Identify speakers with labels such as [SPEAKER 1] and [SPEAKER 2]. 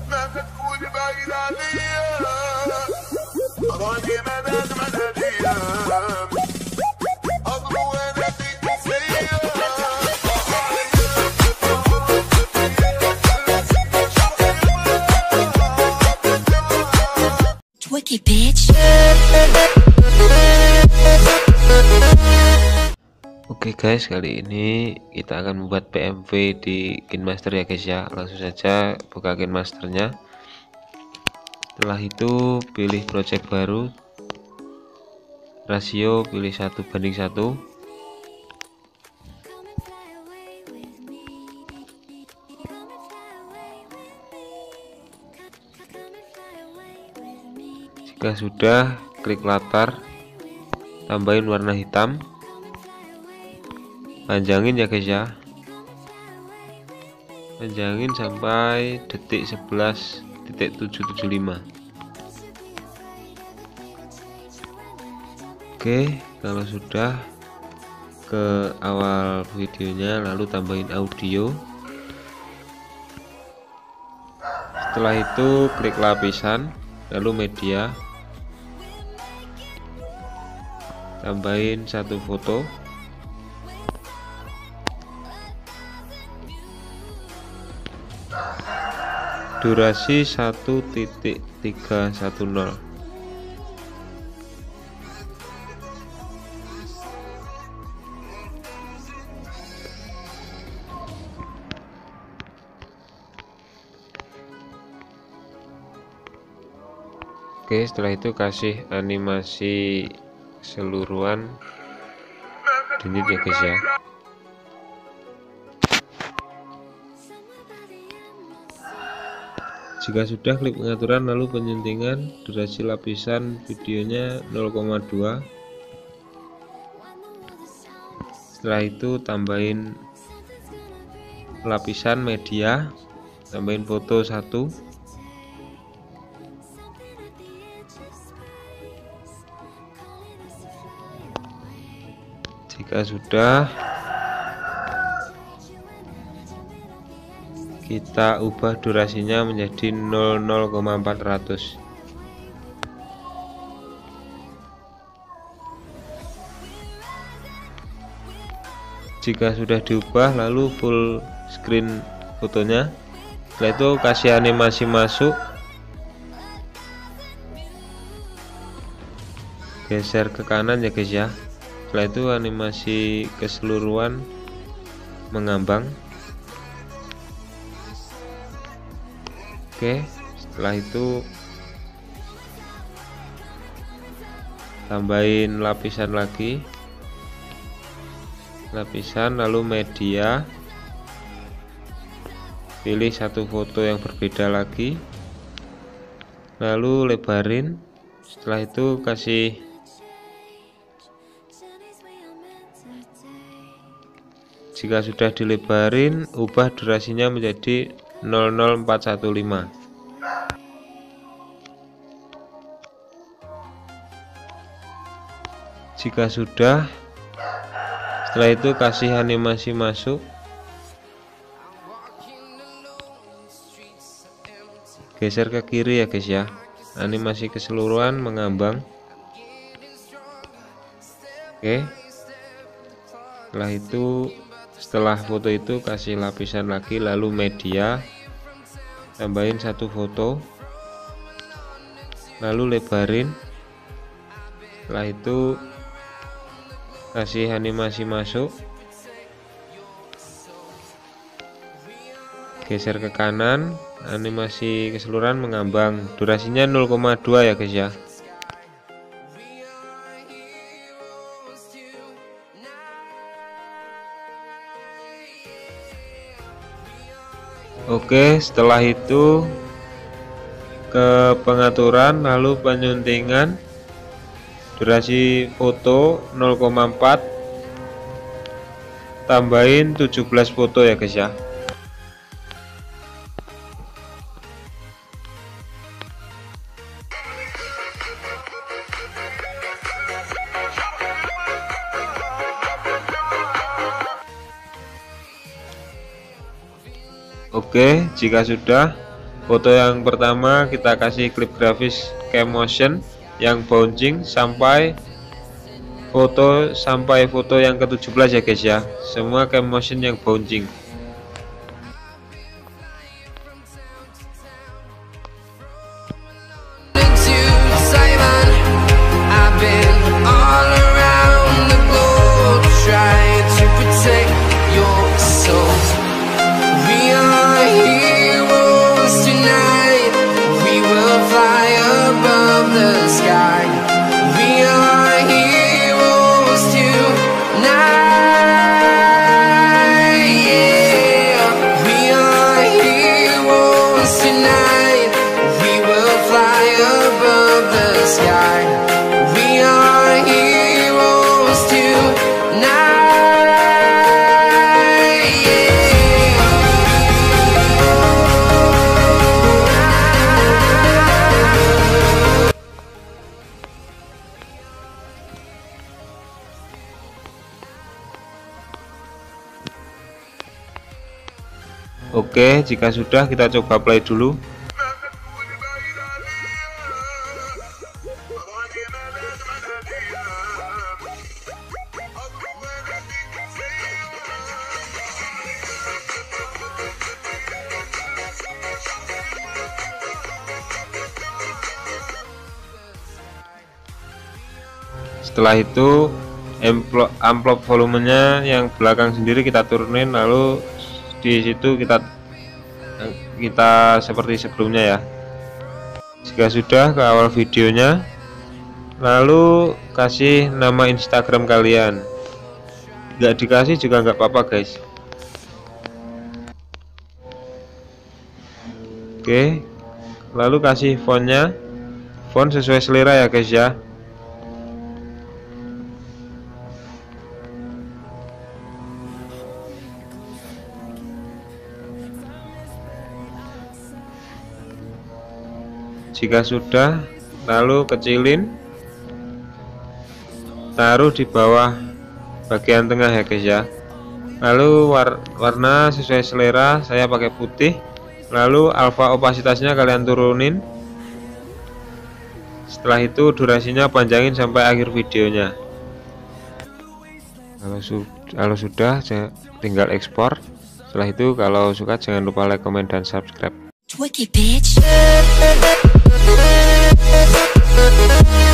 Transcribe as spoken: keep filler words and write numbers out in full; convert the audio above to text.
[SPEAKER 1] Wiki bitch.
[SPEAKER 2] Oke guys, kali ini kita akan membuat P M V di KineMaster ya guys ya. Langsung saja buka KineMasternya. Setelah itu pilih project baru, rasio pilih satu banding satu. Jika sudah, klik latar, tambahin warna hitam, panjangin ya guys ya, panjangin sampai detik sebelas titik tujuh tujuh lima. Oke, kalau sudah, ke awal videonya lalu tambahin audio. Setelah itu klik lapisan, lalu media, tambahin satu foto, durasi satu titik tiga satu nol. Oke, setelah itu kasih animasi keseluruhan, delete ya guys ya. Jika sudah, klik pengaturan lalu penyuntingan, durasi lapisan videonya nol koma dua. Setelah itu tambahin lapisan media, tambahin foto satu. Jika sudah, kita ubah durasinya menjadi nol koma empat ratus. Jika sudah diubah, lalu full screen fotonya. Setelah itu kasih animasi masuk, geser ke kanan ya guys ya. Setelah itu animasi keseluruhan mengambang. Oke, setelah itu tambahin lapisan lagi, lapisan lalu media, pilih satu foto yang berbeda lagi, lalu lebarin. Setelah itu kasih jika sudah dilebarin, ubah durasinya menjadi nol nol empat satu lima. Jika sudah, setelah itu kasih animasi masuk, geser ke kiri ya guys ya, animasi keseluruhan mengambang. Oke, setelah itu setelah foto itu kasih lapisan lagi, lalu media, tambahin satu foto, lalu lebarin. Setelah itu kasih animasi masuk, geser ke kanan, animasi keseluruhan mengambang, durasinya nol koma dua ya guys ya. Oke, setelah itu ke pengaturan lalu penyuntingan, durasi foto nol koma empat, tambahin tujuh belas foto ya guys ya. Oke, jika sudah, Foto yang pertama kita kasih klip grafis cam motion yang bouncing sampai foto sampai foto yang ke tujuh belas ya guys ya, semua cam motion yang bouncing. Oke, jika sudah kita coba play dulu. Setelah itu amplop, amplop volumenya yang belakang sendiri kita turunin, lalu di situ kita kita seperti sebelumnya ya. Jika sudah, ke awal videonya, lalu kasih nama Instagram kalian. Nggak dikasih juga nggak apa-apa guys. Oke, lalu kasih fontnya, font sesuai selera ya guys ya. Jika sudah, lalu kecilin, taruh di bawah bagian tengah ya guys ya. Lalu war warna sesuai selera, saya pakai putih. Lalu alpha opasitasnya kalian turunin. Setelah itu durasinya panjangin sampai akhir videonya. Kalau, su kalau sudah, saya tinggal ekspor. Setelah itu kalau suka jangan lupa like, comment, dan subscribe.
[SPEAKER 1] Twicky bitch.